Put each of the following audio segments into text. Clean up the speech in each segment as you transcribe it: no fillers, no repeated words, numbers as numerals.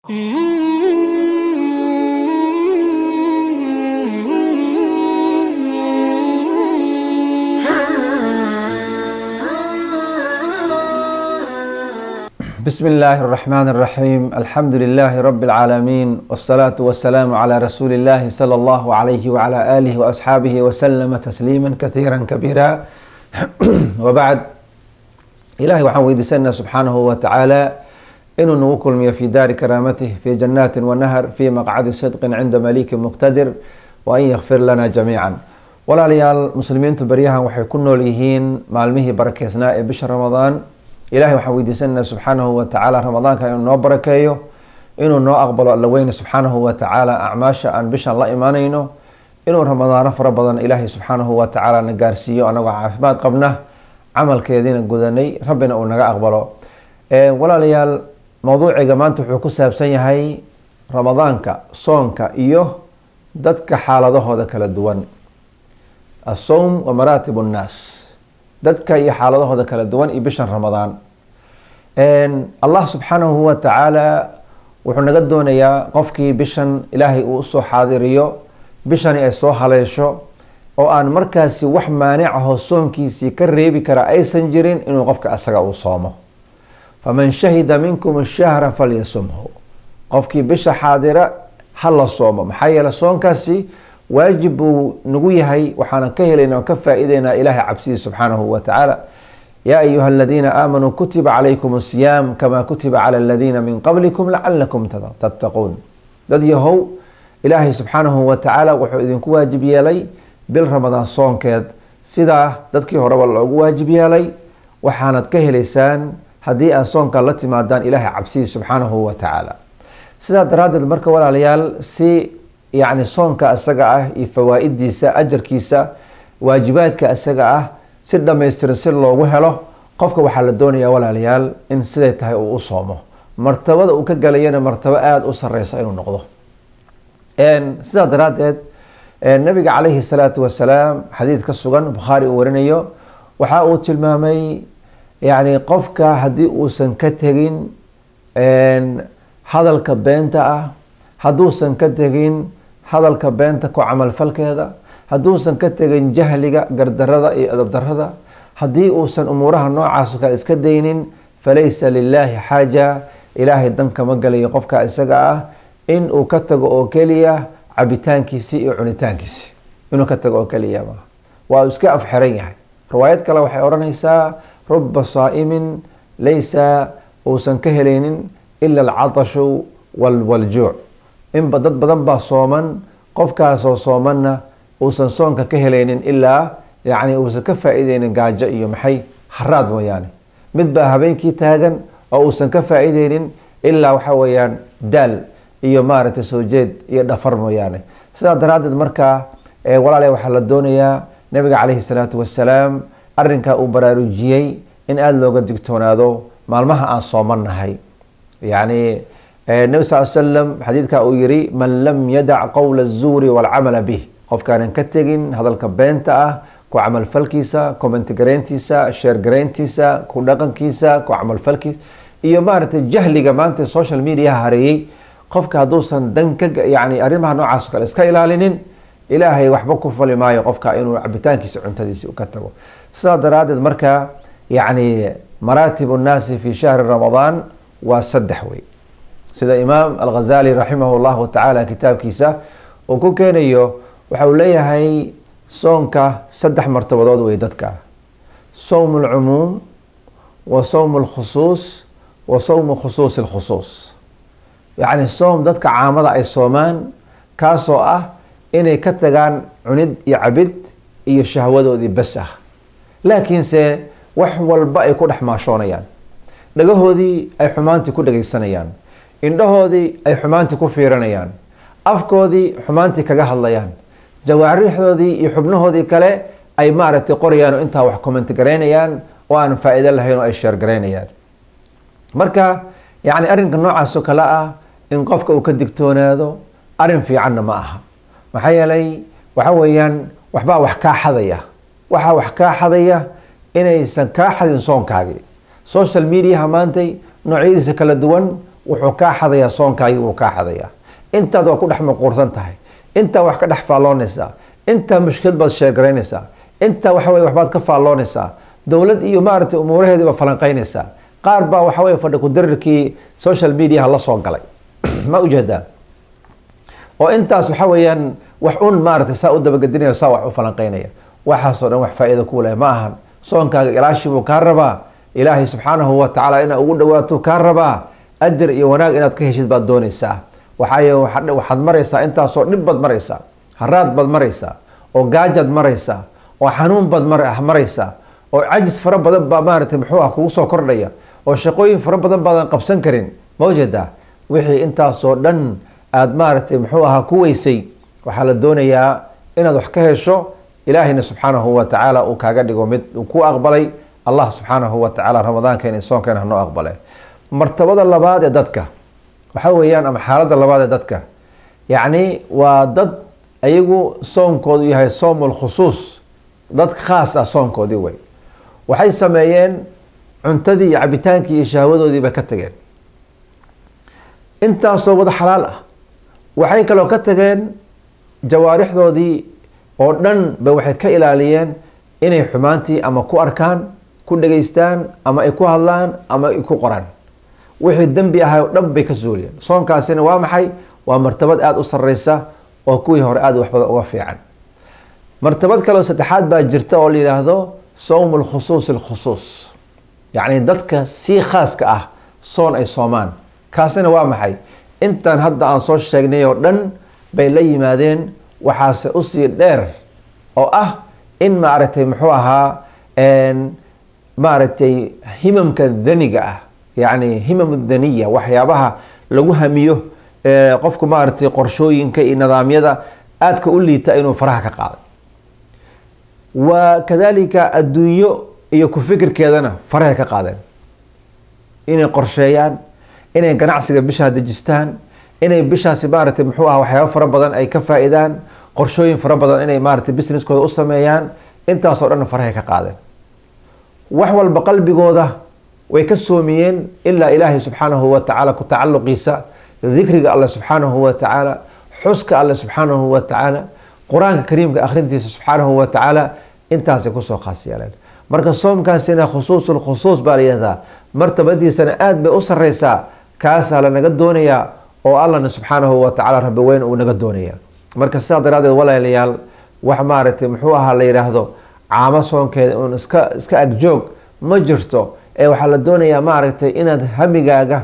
بسم الله الرحمن الرحيم. الحمد لله رب العالمين، والصلاة والسلام على رسول الله صلى الله عليه وعلى آله وأصحابه وسلم تسليما كثيرا كبيرا. وبعد، إلهي waxaan weydiisanaa subxaanahu wa tacaala inuu nagu kulmiyo fi daari karaamatihi fi janaatin wanahar fi maqcadi sidqin cinda malikin muqtadir wa an yakfir lana jamiican. walaalayaal muslimiintu baryahan waxay ku nool yihiin maalmihii barakeysnaa ee bisha ramadaan. ilahay waxaan weydiisanaa subxaanahu wa tacaala ramadaanka inuu noo barakeeyo, inuu noo aqbalo alla weyne subxaanahu wa tacaala acmaasha aan bishan la imaanayno, inuu ramadaano fara badan ilaahay subxaanahu wa tacaala na gaarsiiyo anagoo caafimaad qabna, camalkeediina gudanay, rabbina uu naga aqbalo. walaalayaal, mawduuciga maanta wuxuu ku saabsan yahay ramadaanka, soonka iyo dadka xaaladahooda kala duwan. asowm wa maraatib nnaas, dadka iyo xaaladahooda kala duwan iyo bishan ramadaan. allah subxaanahu wa tacaala wuxuu naga doonayaa qofkii bishan ilaahay uu usoo xaadiriyo, bishani ay soo haleesho oo aan markaasi wax maanic ahoo soonkiisii ka reebi kara aysan jirin, inuu qofka asaga uu soomo. faman shahida minkum ashahra falyasumhu, qofkii bisha xaadira ha la soomo. maxaa yeele soonkaasi waajib buu nagu yahay, waxaanan ka helayna oo ka faa-iideynaa ilaahay cabsidiisa subxaanahu wa tacaala. yaa ayuha aladiina aamanuu kutiba calaykum asiyaam kamaa kutiba cala aladiina min qablikum lacalakum tattaquun. dad yahow, ilaahay subxaanahu wa tacaala wuxuu idinku waajib yeelay bil ramadaan soonkeed, sidaa dadkii horeba loogu waajib yeelay. waxaanad ka helaysaan haddii aad soonka la timaadaan ilaahay cabsidiisa subxaanahu wa tacaala. sidaa daraaddeed marka walaalayaal, si yacni soonka isaga ah iyo fawaa-idiisa, ajarkiisa, waajibaadka isaga ah si dhammaystiran si loogu helo, qofka waxaa la doonayaa walaalayaal in siday tahay uu u soomo, martabada uu ka galayana martabo aada u sareysa inuu noqdo. sidaa daraaddeed nabiga calayhi salaatu wasalaam xadiid ka sugan bukhaari uu warinayo, waxa uu tilmaamay yacni qofka haddii uusan ka tegin hadalka beenta ah, hadduusan ka tegin hadalka beenta ku camalfalkeeda, hadduusan ka tegin jahliga, gardarada iyo adabdarada, haddii uusan umuuraha noocaas kale iska daynin, falaysa lilaahi xaaja, ilaahay dan kama galayo qofka isaga ah in uu ka tago oo keliya cabitaankiisi iyo cunitaankiisi, inuu ka tago oo keliya ma waa iska afxiran yahay. riwaayad kale waxay odhanaysaa ruba saa'imin laysa, uusan ka helaynin ila alcatashu waljuuc. inba dad badan baa sooman, qofkaasoo soomanna uusan soonka ka helaynin ilaa yacni uusan ka faa-ideynin gaajo iyo maxay haraad mooyaane. mid baa habeenkii taagan oo uusan ka faa-ideynin ilaa waxa weeyaan daal iyo maaragtay soo jeed iyo dhafar mooyaane. sidaa daraaddeed markaa walaalaha waxaa la doonayaa nabiga calayhi salaatu wasalaam arrinkaa uu baraarujiyey in aada looga digtoonaado maalmaha aan soomannahay. yacni nabi sal slam xadiidka uu yiri, man lam yadac qowla azuuri walcamala bih, qofkaanan ka tegin hadalka beenta ah, ku camalfalkiisa, commentigarayntiisa, sheergarayntiisa, ku dhaqankiisa, ku camalfalkiisa, iyo maaragtay jahliga maanta social mediaha hareeyey. qofka hadduusan dan ka yani arrimaha noocaas o kale iska ilaalinin, ilaahay waxba ku fali maayo qofka inuu cabitaankiisa cuntadiisi ka tago. sidaa daraaddeed marka yacni maraatibu nnaasi fi shahri ramadaan waa 3 wey, sida imaam alghazali raximah llahu tacaala kitaabkiisa uu ku keenayo. waxa uu leeyahay soonka 3 martabadood wey dadka: sowm lcumuum wa sowm lkhusuus wa sowmu khusuusi lkhusuus. yacni soom dadka caamada ay soomaan, kaasoo ah inay ka tagaan cunid iyo cabid iyo shahwadoodii bas ah, laakiinse wax walba ay ku dhex maashoonayaan, dhagahoodii ay xumaantii ku dhagaysanayaan, indhahoodii ay xumaantii ku fiiranayaan, afkoodii xumaantii kaga hadlayaan, jawaarixdoodii iyo xubnahoodii kale ay maaragtay qorayaan oo intaa wax commenti garaynayaan oo aan faa-iido lahayn oo ay sheer garaynayaan. marka yacni arrinka noocaas oo kale ah in qofka uu ka digtoonaado arrin fiicanna ma aha. maxaa yeelay waxa weeyaan waxbaa wax kaa xadaya, waxaa wax kaa xadaya inaysan kaa xadin soonkaagii. social mediaha maantay noocyadiisa kala duwan wuxuu kaa xadayaa soonkaagii wuu kaa xadayaa. intaad waa ku dhex maquursan tahay, intaa wax ka dhex faalloonaysaa, intaa mushkilad baad sheegaraynaysaa, intaa waxa weye waxbaad ka faalloonaysaa, dowlad iyo maaragtay umuuraheedii baad falanqaynaysaa. qaar baa waxa weye fadhi ku-darirkii social mediaha la soo galay ma ujeedaa, oo intaas waxa weeyaan wax un maaragtay saa u dabagedinaya, saa wax u falanqaynaya. waxaasoo dhan wax faa'iido ku leh ma ahan. soonkaaga ilaashii buu kaa rabaa, ilaahay subxaanahu wa tacaala inaad ugu dhawaato kaa rabaa, ajar iyo wanaag inaad ka heshid baad doonaysaa. waxaad maraysaa intaasoo dhib baad maraysaa, haraad baad maraysaa, oo gaajaad maraysaa, oo xanuun baad maraysaa, oo cajis fara badan baa maaragtay muxuu ah kugu soo kordhaya, oo shaqooyin fara badan baadan qabsan karin. ma ujeedaa, wixii intaasoo dhan aad maaragtay muxuu ahaa ku weysay, waxaa la doonayaa inaad wax ka hesho, ilaahayna subxaanahu wa tacaala uu kaaga dhigo mid uu ku aqbalay. allah subxaanahu wa tacaala ramadaankeena soonkeena hanoo aqbale. martabada labaad ee dadka waxa weeyaan, ama xaaladda labaad ee dadka, yacni waa dad ayagu soonkoodu yahay soomul khusuus, dad khaas ah soonkoodii wey. waxay sameeyeen cuntadii iyo cabitaankii iyo shahwadoodii bay ka tageen, intaasoo wada xalaal ah. waxay kaloo ka tageen jawaarixdoodii oo dhan ba waxay ka ilaaliyeen inay xumaantii ama ku arkaan, ku dhageystaan, ama ay ku hadlaan, ama ay ku qoraan. wixii dembi ahay oo dhan bay ka suuliyeen. soonkaasina waa maxay? waa martabad aada u sarreysa oo kuwii hore aada wax badan uga fiican. martabad kaleo saddexaad baa jirta oo la yidhaahdo sowm lkhusuus alkhusuus, yacni dadka si khaaska ah soon ay soomaan. kaasina waa maxay? intaan hadda aan soo sheegnay oo dhan bay la yimaadeen, waxaase usii dheer oo ah in maaragtay muxuu ahaa maaragtay himamka daniga ah, yacni himam daniya, waxyaabaha lagu hamiyo qofku maaragtay qorshooyinka iyo nidaamyada aadka u liita inuu faraha ka qaaday. wa kadalika adduunyo iyo ku fikirkeedana faraha ka qaadeen, inay qorsheeyaan, inay ganacsiga bishaa dejistaan, inay bishaasi maaragtay muxuu aha waxyaaba fara badan ay ka faa'iidaan, qorshooyin fara badan inay maaragtay businesskooda u sameeyaan. intaasoo dhan farahay ka qaadeen. wax walba qalbigooda way ka soomiyeen ilaa ilaahay subxaanahu wa tacaala ku tacalluqiisa, dikriga alle subxaanahu wa tacaala, xuska alle subxaanahu wa tacaala, qur-aanka kariimka akhrintiisa subxaanahu wa tacaala. intaasay kusoo khaas yeeleen. marka soomkaasina khusuusul khusuus baa la yihahdaa, martabadiisana aada bay u sarreysaa. kaasaa lanaga doonayaa oo allana subxaanahu wa tacaala rabbi weyn uu naga doonaya. marka sidaa daraadeed walaalayaal, wax maaragtay muxuu ahaa la yidhaahdo caamo soonkeeda un iska agjoog ma jirto, ee waxaa la doonayaa maaragtay inaad hamigaaga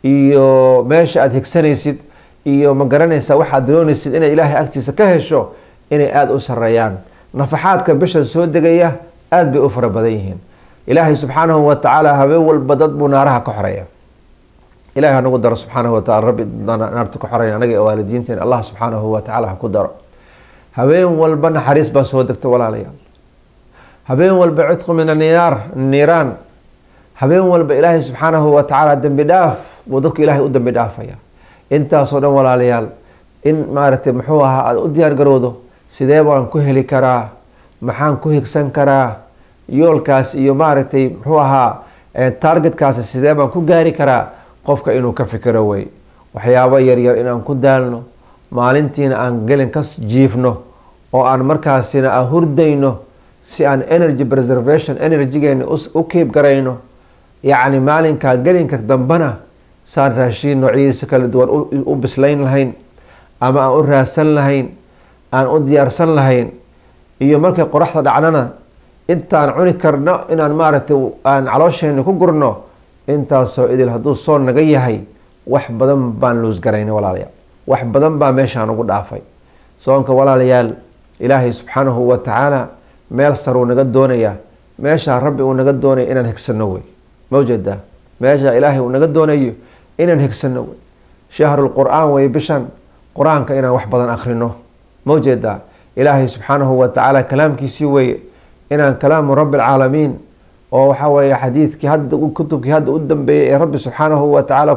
iyo meesha aad higsanaysid iyo ma garanaysa waxaad doonaysid inaad ilaahay agtiisa ka hesho inay aada u sarreeyaan. nafaxaadka bishan soo degaya aada bay u fara badan yihiin. ilaahay subxaanahu wa tacaala habeen walba dad buu naaraha ka xoreeya. ilahay hanagu daro subxaanahu wa taala, rabbi naarta ka xoreyn anaga iyo waalidiinteena allah subxaanahu wa tacaala ha ku daro. habeen walba naxariis baa soo degta walaalayaal, habeen walba cidqu min niiraan, habeen walba ilaahay subxaanahu wa tacaala dembi dhaaf buu dadku ilaahay u dembi dhaafaya. intaasoo dhan walaalayaal, in maaragtay muxuu ahaa aada u diyaar garowdo, sidee baan ku heli karaa, maxaan ku higsan karaa yoolkaas iyo maaragtay muxuu ahaa targetkaasi, sidee baan ku gaari karaa. qofka inuu ka fikiro wey, waxyaabo yaryar inaan ku daalno, maalintiina aan gelin ka jiifno, oo aan markaasina aan hurdayno si aan energy preservation energygeena u kiib garayno. yacni maalinkaa gelinka dambana saan raashiin noocyadiisa kala duwan u bislayn lahayn, ama aan u raadsan lahayn, aan u diyaarsan lahayn. iyo markay qoraxda dhacnana intaan cuni karno inaan maaragtay aan caloosheena ku gurno. intaasoo idil hadduu soon naga yahay, wax badan baan luusgaraynay walaalayaal, wax badan baa meeshaan ugu dhaafay. soonka walaalayaal, ilaahay subxaanahu wa tacaala meel saruu naga doonayaa, meeshaa rabbi uu naga doonayo inaan higsano wey. mawjeedaa, meeshaa ilaahay uu naga doonayo inaan higsano wey. shahrulqur'aan wey, bishan qur-aanka inaan wax badan akhrino. mawjeedaa, ilaahay subxaanahu wa tacaala kalaamkiisii weye, inaan kalaamu rabbi alcaalamiin oo waxaa weeye xadiidkii hadda kutubkii hadda u dambeeyey ee rabbi subxaanahu wa tacaala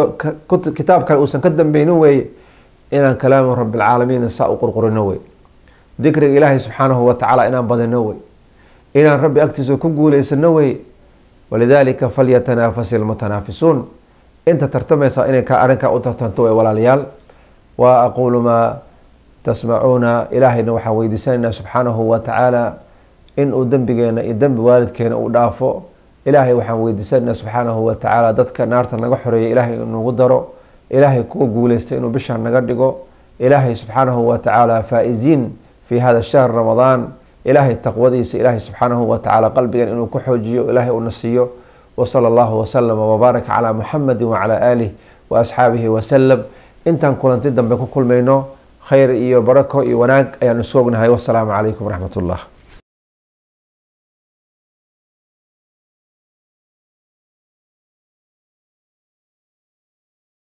kitaab kale uusan ka dambeynin weeye, inaan kalaamu rabbi alcaalamiin saa u qurqurino wey. dikriga ilaahay subxaanahu wa tacaala inaan badino wey, inaan rabbi agtiisa ku guuleysano wey. walidaalika falyatanafasi almutanaafisuun. inta tartamaysa inay ka arinka u tartanto way walaalyaal. wa aqulu ma tasmacuuna, ilaahayna waxaan weydiisanaynaa subxaanahu wa tacaala inuu dembigeena iyo dembi waalidkeena uu dhaafo. ilaahay waxaan weydiisanaynaa subxaanahu wa tacaala dadka naarta naga xoreeya ilaahay inugu daro, ilaahay kuwa guuleystay inuu bishaan naga dhigo, ilaahay subxaanahu wa tacaala faa'iziin fi hada shahr ramadaan, ilaahay taqwadiisa ilaahay subxaanahu wa tacaala qalbigan inuu ku xoojiyo ilaahay una siiyo. وصلى الله وسلم وبارك على محمد وعلى آله وأصحابه وسلم. intaan kulanti dambe ku kulmayno khayr iyo barako iyo wanaag ayaan isugu ognahay. wassalaamu calaykum waraxmat ullah.